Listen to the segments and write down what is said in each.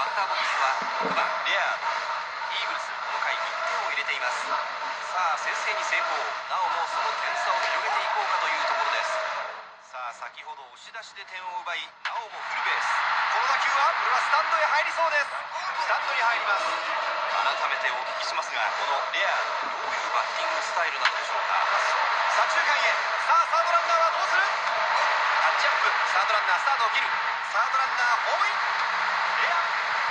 ッターボックスは6番レアード。イーグルスこの回1点を入れています。さあ先制に成功。なおもその点差を広げていこうかというところです。さあ先ほど押し出しで点を奪い、なおもフルベース。この打球はこれはスタンドへ入りそうです。スタンドに入ります。改めてお聞きしますが、このレアードどういうバッティングスタイルなのでしょうか。左中間へ。さあサードランナーはどうする。タッチアップ。サードランナースタートを切る。サードランナーホームイン。レア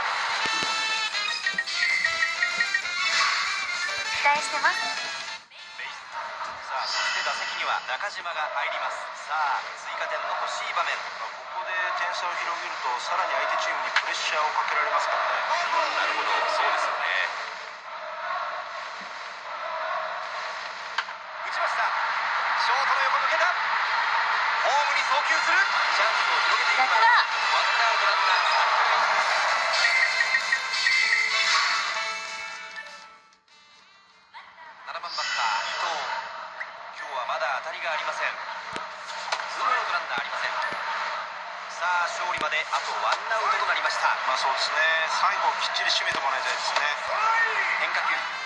期待してます。 さあそして打席には中島が入ります。さあ追加点の欲しい場面。 ここで点差を広げるとさらに相手チームにプレッシャーをかけられますからね。 なるほど、そうですよね。打ちました。ショートの横抜けた。ホームに送球する。チャンスを広げていきます。ワンアウトランナー3塁。7番バッター伊藤。今日はまだ当たりがありません。ツーアウトランナーありません。さあ勝利まであとワンアウトとなりました。 そうですね、最後きっちり締めてもらいたいですね。 変化球。